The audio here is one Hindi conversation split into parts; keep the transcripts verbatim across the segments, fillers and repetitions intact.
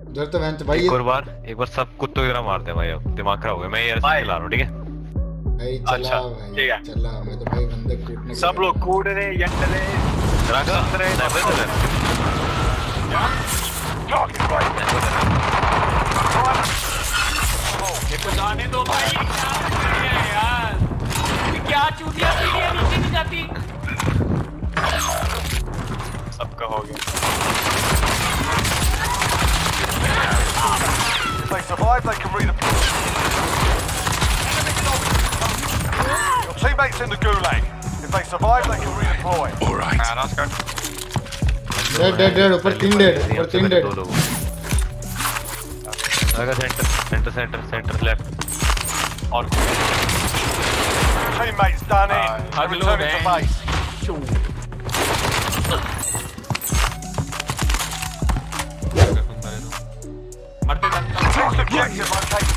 उधर तो वैन भाई एक और बार एक बार सब कुत्तों की तरह मारते हैं भाई। अब दिमाग खराब हो गया। मैं एयर से चला रहा हूँ ठीक है भाई। चला भाई ठीक है चला। मैं तो भाई बंदे कूटने सब लोग कूद रहे यंट रहे रख रहे स्नाइपर से ये को जाने दो भाई। क्या यार क्या चूतिया सीढ़ियां नीचे नहीं जाती। सबका हो गया। If they survive, they can redeploy. Your teammates in the gulag. If they survive, they can redeploy. All right. हाँ नमस्कार। डेड डेड डेड ऊपर तीन डेड ऊपर तीन डेड। अगर centre centre centre centre left और Teammates done in. Hug Returning to base. मरते जाते Next objective located.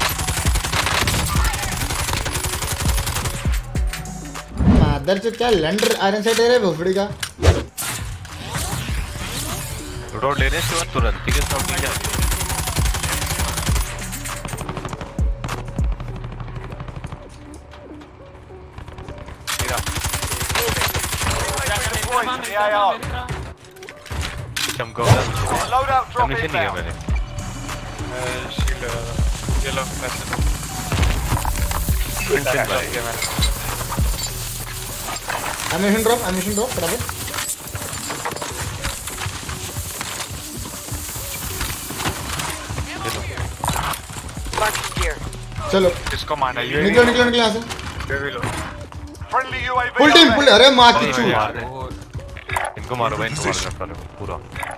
मादर से क्या लैंडर आयरन साइड है भोपड़ी का। रोड लेने से बाद तुरंत ठीक है सब ठीक है। The A R. चमका Loadout drop कमीशन नहीं है inbound. मैंने शील्ड येलो मैसेज एमिशन ड्रॉप एमिशन ड्रॉप बराबर। चलो इसको मारना ये निकलो निकलो निकलो यहाँ से। भी लो Friendly U A V. Full team full. अरे माँ की चू। इनको मारो भाई इनको मारो सारे को पूरा।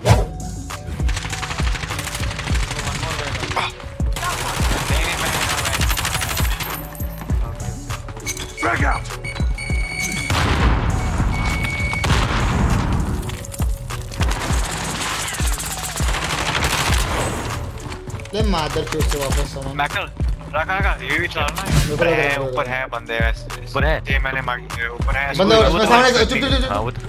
Frag out. ले मादर से उससे वापस सामान। मैकल रखा रखा ये भी चलना है। ऊपर है ऊपर है बंदे वैसे ऊपर है ये मैंने मार्क ऊपर है बंदा उसमें सामने चुप चुप चुप हाँ चुप। वो तो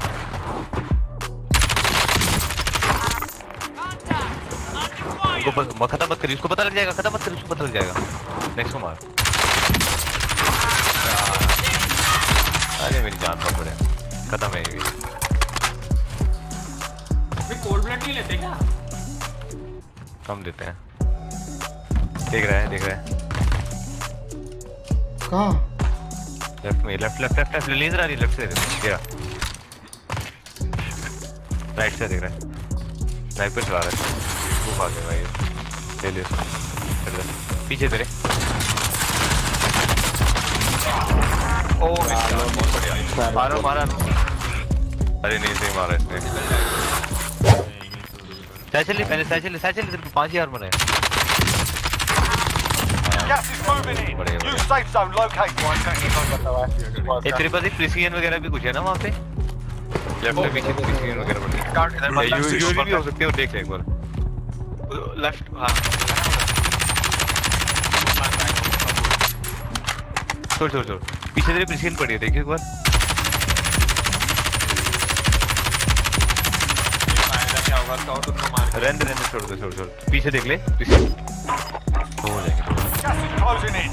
उनको खत्म मत करिए उसको पता लग जाएगा। खत्म मत करिए उसको पता लग जाएगा। नेक्स्ट को मार। अरे मेरी जान पर पड़े खत्म है ये। भी कोल्ड ब्लड नहीं लेते क्या। कम देते हैं। देख रहा है देख रहा है कहाँ लेफ्ट में left left left left laser आ रही है लेफ्ट से देख रहा राइट से देख रहा है। स्नाइपर चला रहा है वो भाग गया भाई। ले ले उसको पीछे तेरे। ओ बहुत बढ़िया मारो मारा। अरे नहीं सही मारा इसने। साइकिल पहले साइकिल साइकिल तेरे को पांच हजार मरे। Gas is moving in. New safe zone located. ये तेरे पास एक प्रिसीजन वगैरह भी कुछ है ना वहाँ पे। लेफ्ट में पीछे प्रिसीजन वगैरह पड़ी है। कार्ड इधर यू यू भी हो सकते हो देख ले एक बार। लेफ्ट हाँ छोड़ छोड़ छोड़ पीछे तेरे प्रिसीजन पड़ी है देखिए एक बार। क्या होगा स्काउट उनको मार रेंड रेंड छोड़ दो छोड़ छोड़ पीछे देख ले प्रिसीजन हो जाएगा। Gas is closing in.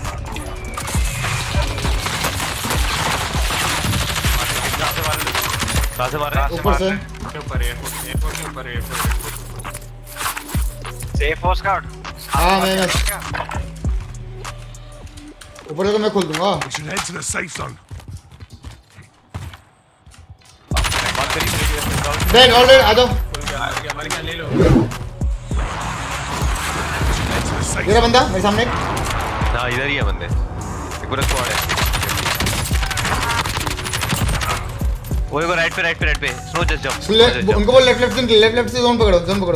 कहाँ से मार रहा है? ऊपर से ऊपर एयरपोर्ट एयरपोर्ट के ऊपर एयरपोर्ट सेफ हो स्काउट। हाँ मैं ऊपर से तो मैं खोल दूँगा। We should head to the safe zone. Dead already आ जाओ। मर गया ले लो। मेरा बंदा मेरे सामने। हाँ इधर ही है बंदे। एक पूरा स्क्वाड है। वो एक राइट पे राइट पे राइट पे स्नो जस्ट जंप। उनको बोल लेफ्ट लेफ्ट से लेफ्ट लेफ्ट से जोन पकड़ो जोन पकड़ो।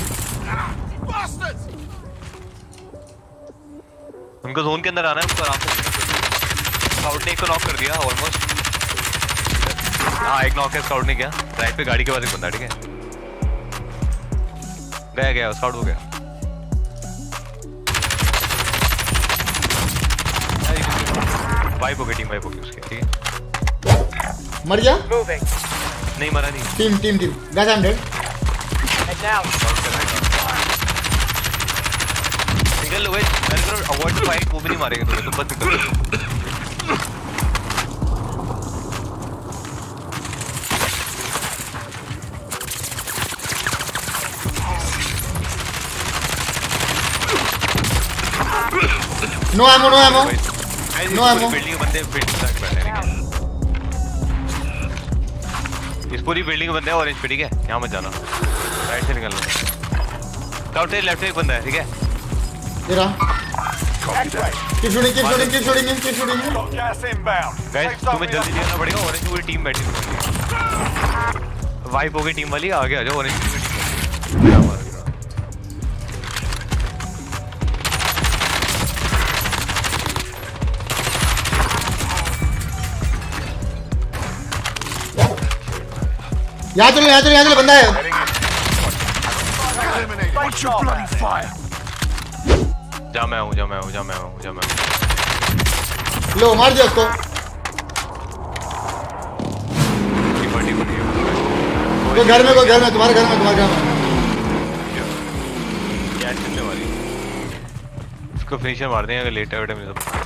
उनको जोन के अंदर आना है उनको आराम से। स्काउट ने एक को नॉक कर दिया ऑलमोस्ट। हाँ एक नॉक है स्काउट ने किया। राइट पे गाड़ी के पास एक बंदा ठीक है। गया गया स्काउट हो गया। वाइप हो गई टीम वाइप हो गई उसके ठीक है। मर गया नहीं मरा नहीं। Team team team guys I am dead. Single way avoid to fight, वो भी नहीं मारेंगे तुम्हें, तुम बस निकलो। No ammo no ammo no ammo. Building बंदे बिल्डिंग तक बैठे हैं, इस पूरी बिल्डिंग में बंदे हैं ऑरेंज पे, ठीक है? यहाँ मत जाना, राइट से निकलना। काउंटर लेफ्ट में एक बंदा है, ठीक है? ये रहा। किस शूटिंग किस शूटिंग किस शूटिंग किस शूटिंग Gas inbound. गाइस तुम्हें जल्दी निकलना पड़ेगा, ऑरेंज पूरी टीम बैठी हुई है, वाइप हो गई टीम वाली, आगे आ जाओ, ऑरेंज की टीम। यहाँ चलो यहाँ चलो यहाँ चलो, बंदा है। Watch your bloody fire. जा मैं हूँ जा मैं हूँ जा मैं हूँ जा मैं हूँ। लो मार दिया उसको। तो घर में को घर में तुम्हारे घर में तुम्हारे घर में क्या चलने वाली, इसको फिनिशर मार देंगे अगर लेट आउट है सब।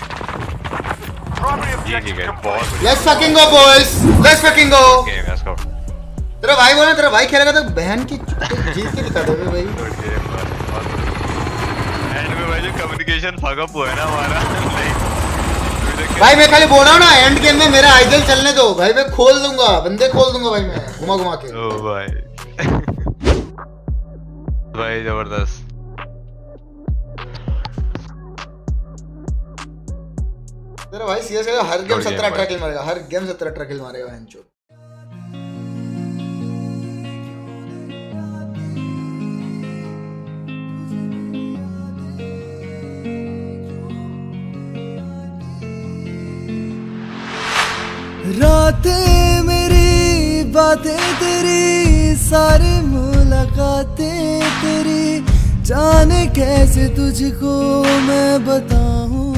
ये ठीक है, बहुत let's fucking go boys, let's fucking go. Game है इसका। तेरा भाई बोला तेरा भाई खेलेगा तो बहन की जीत के दिखा देगा भाई। एंड में भाई जो कम्युनिकेशन फक अप हुआ है ना हमारा, भाई मैं खाली बोल रहा हूँ ना, एंड गेम में मेरा आइडल चलने दो भाई, मैं खोल दूंगा बंदे, खोल दूंगा भाई मैं घुमा घुमा के। ओ भाई भाई जबरदस्त। तेरा भाई सीएस का हर गेम सत्रह अठारह किल मारेगा, हर गेम सत्रह अठारह किल मारेगा एंचो। रातें मेरी, बातें तेरी, सारी मुलाकातें तेरी, जाने कैसे तुझको मैं बताऊं।